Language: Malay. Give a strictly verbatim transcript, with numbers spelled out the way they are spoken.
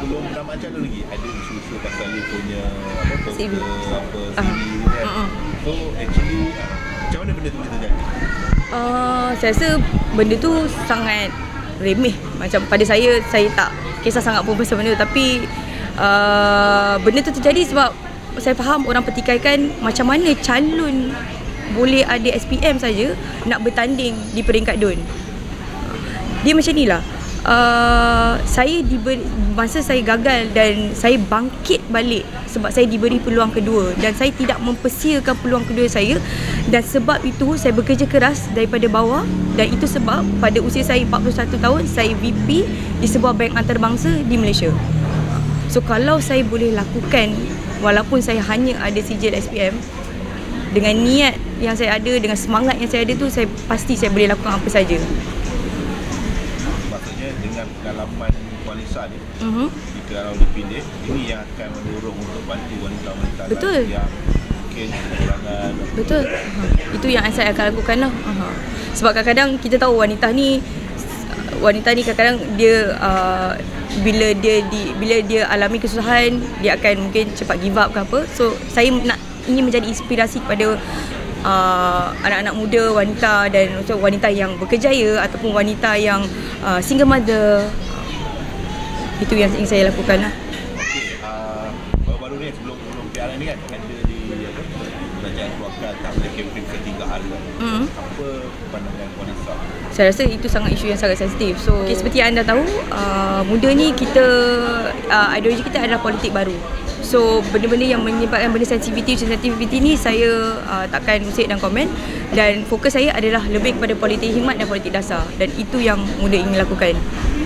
sebelum tamat macam mana lagi? Ada isu-isu pasal dia punya apa, C V. apa, C V Uh-huh. kan? Uh-uh. So actually, macam mana benda tu boleh terjadi? Uh, saya rasa benda tu sangat remeh. Macam pada saya, saya tak kisah sangat pun pasal benda tu. Tapi uh, benda tu terjadi sebab saya faham orang pertikaikan macam mana calon boleh ada S P M saja nak bertanding di peringkat D U N. Dia macam ni lah. Uh, saya diberi, masa saya gagal dan saya bangkit balik sebab saya diberi peluang kedua dan saya tidak mempersiakan peluang kedua saya, dan sebab itu saya bekerja keras daripada bawah, dan itu sebab pada usia saya empat puluh satu tahun saya V P di sebuah bank antarabangsa di Malaysia. So kalau saya boleh lakukan walaupun saya hanya ada sijil S P M, dengan niat yang saya ada, dengan semangat yang saya ada tu, saya pasti saya boleh lakukan apa saja. Dengan pengalaman Puan Lisa ni, uh-huh. jika kalau dipilih, ini yang akan mendorong untuk bantu wanita-wanita Betul. yang mungkin kekurangan. Betul. Uh-huh. Itu yang saya akan lakukan lah. Uh-huh. Sebab kadang-kadang kita tahu wanita ni, wanita ni kadang-kadang dia uh, bila dia di, bila dia alami kesusahan, dia akan mungkin cepat give up ke apa. So saya nak ingin menjadi inspirasi kepada Uh, anak-anak muda, wanita, dan also wanita yang berkejaya ataupun wanita yang uh, single mother. Itu yang ingin saya lakukan lah. Okay, uh, baru-baru ni sebelum sebelum P R ni kan ada di apa, kerajaan keluarkan tak boleh kempen ketiga hari kan. Mm-hmm. Apa pandangan Puan Lisa? Saya rasa itu sangat isu yang sangat sensitif. So okay, seperti yang anda tahu, uh, muda ni kita uh, ideologi kita adalah politik baru. So benda-benda yang menyebabkan benda sensitivity sensitivity ni saya uh, takkan usik dan komen, dan fokus saya adalah lebih kepada politik khidmat dan politik dasar, dan itu yang muda ingin lakukan.